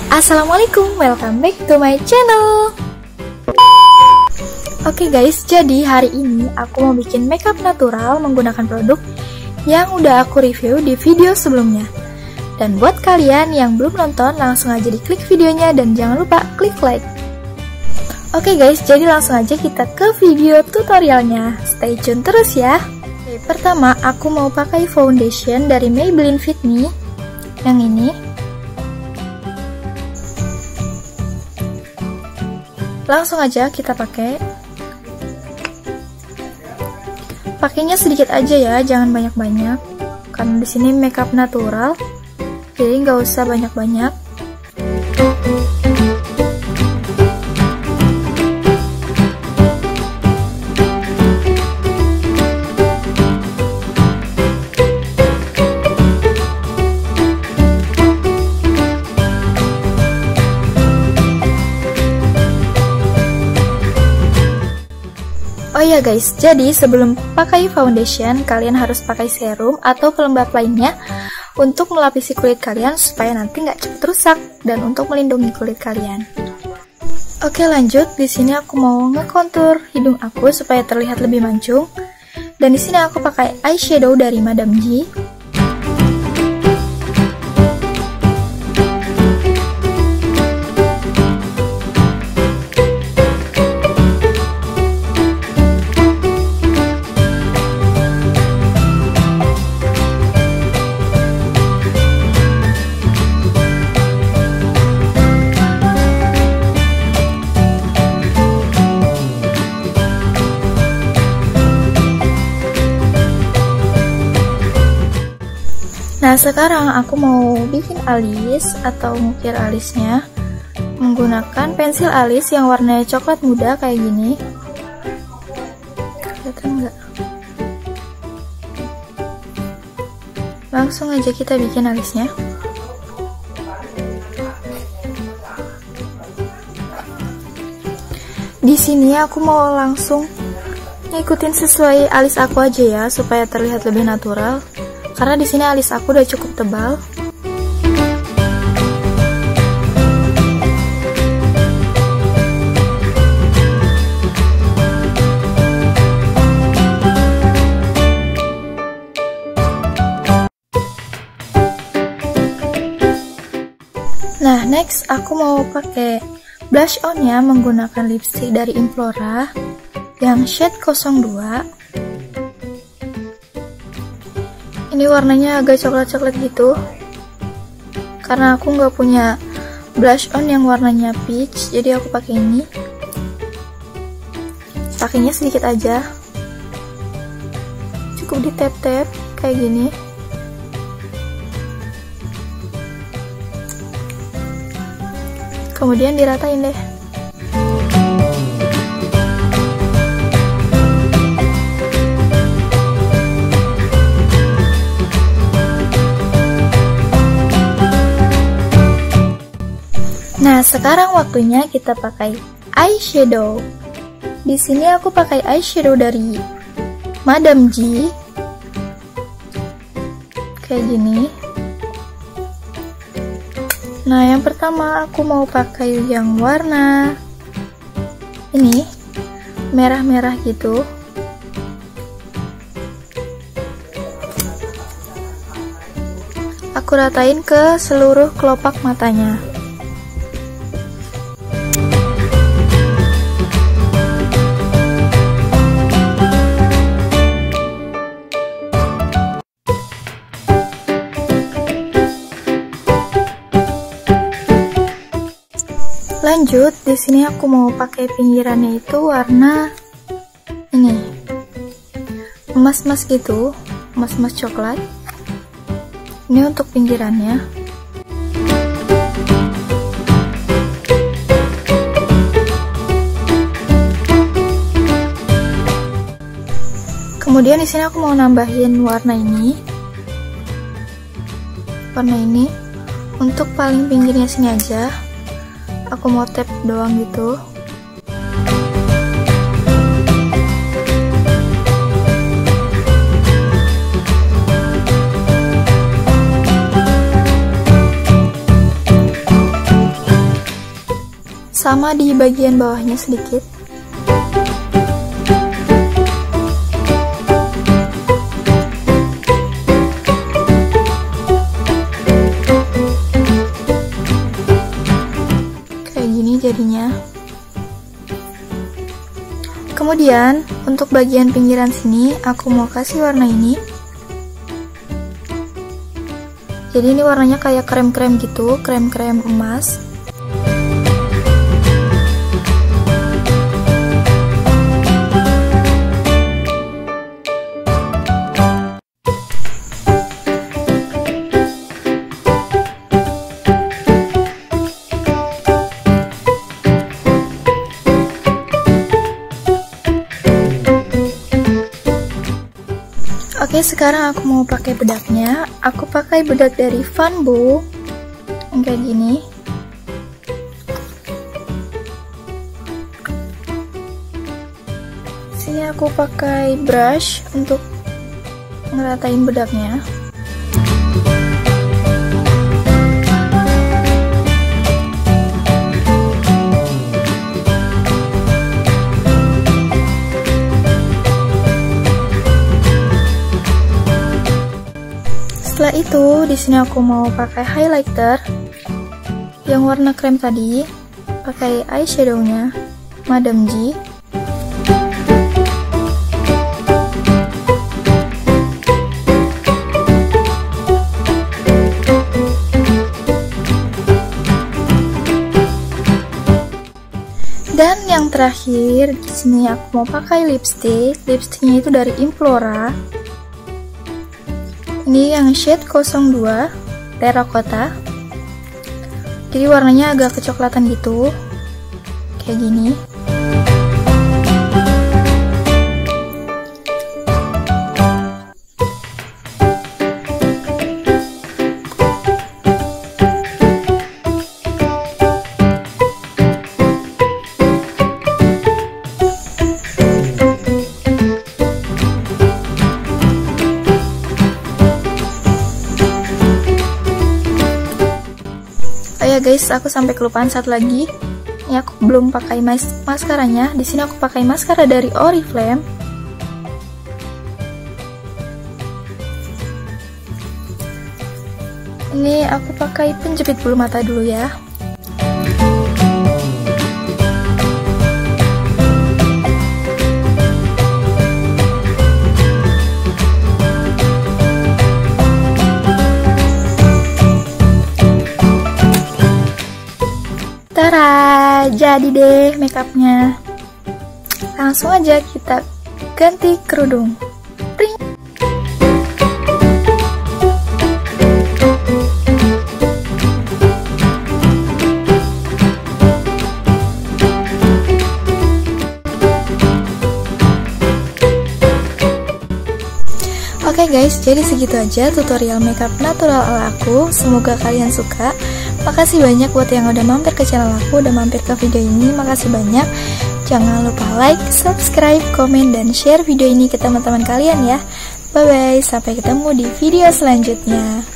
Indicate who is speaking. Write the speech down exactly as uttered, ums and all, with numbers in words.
Speaker 1: Assalamualaikum, welcome back to my channel. Oke okay guys, jadi hari ini aku mau bikin makeup natural menggunakan produk yang udah aku review di video sebelumnya. Dan buat kalian yang belum nonton, langsung aja diklik videonya dan jangan lupa klik like. Oke okay guys, jadi langsung aja kita ke video tutorialnya. Stay tune terus ya. Oke, pertama aku mau pakai foundation dari Maybelline Fit Me yang ini. Langsung aja kita pakai. Pakainya sedikit aja ya, jangan banyak-banyak. Karena di sini makeup natural, jadi nggak usah banyak-banyak. Oh ya guys, jadi sebelum pakai foundation, kalian harus pakai serum atau pelembab lainnya untuk melapisi kulit kalian supaya nanti nggak cepet rusak dan untuk melindungi kulit kalian. Oke lanjut, di sini aku mau ngekontur hidung aku supaya terlihat lebih mancung. Dan di sini aku pakai eyeshadow dari Madam G. Nah sekarang aku mau bikin alis atau ngukir alisnya menggunakan pensil alis yang warnanya coklat muda kayak gini. Kelihatan nggak? Langsung aja kita bikin alisnya. Di sini aku mau langsung ngikutin sesuai alis aku aja ya supaya terlihat lebih natural. Karena di sini alis aku udah cukup tebal. Nah, next aku mau pakai blush on-nya menggunakan lipstick dari Implora yang shade nol dua. Ini warnanya agak coklat-coklat gitu. Karena aku nggak punya blush on yang warnanya peach, jadi aku pakai ini. Pakainya sedikit aja. Cukup di tap-tap kayak gini. Kemudian diratain deh. Nah, sekarang waktunya kita pakai eyeshadow. Di sini aku pakai eyeshadow dari Madam G. Kayak gini. Nah, yang pertama aku mau pakai yang warna ini, merah-merah gitu. Aku ratain ke seluruh kelopak matanya. Lanjut, di sini aku mau pakai pinggirannya itu warna ini, emas-emas gitu, emas-emas coklat. Ini untuk pinggirannya. Kemudian di sini aku mau nambahin warna ini, warna ini untuk paling pinggirnya sini aja. Aku mau tap doang gitu. sama di bagian bawahnya sedikit. Kayak gini jadinya. Kemudian untuk bagian pinggiran sini aku mau kasih warna ini. Jadi ini warnanya kayak krem-krem gitu, krem-krem emas. Oke, sekarang aku mau pakai bedaknya. Aku pakai bedak dari Fanbo yang kayak gini. Sini aku pakai brush untuk ngeratain bedaknya. Setelah itu, di sini aku mau pakai highlighter yang warna krem tadi, pakai eyeshadow-nya Madame G. Dan yang terakhir, di sini aku mau pakai lipstick. Lipsticknya itu dari Implora. Ini yang shade nol dua terracotta. Jadi warnanya agak kecoklatan gitu. Kayak gini. Ya guys, aku sampai kelupaan satu lagi. Ini aku belum pakai mas maskaranya. Di sini aku pakai maskara dari Oriflame. Ini aku pakai penjepit bulu mata dulu ya. Tara, jadi deh makeupnya. Langsung aja kita ganti kerudung. Pring. Oke guys, jadi segitu aja tutorial makeup natural ala aku. Semoga kalian suka. Makasih banyak buat yang udah mampir ke channel aku, udah mampir ke video ini. Makasih banyak. Jangan lupa like, subscribe, komen, dan share video ini ke teman-teman kalian ya. Bye bye, sampai ketemu di video selanjutnya.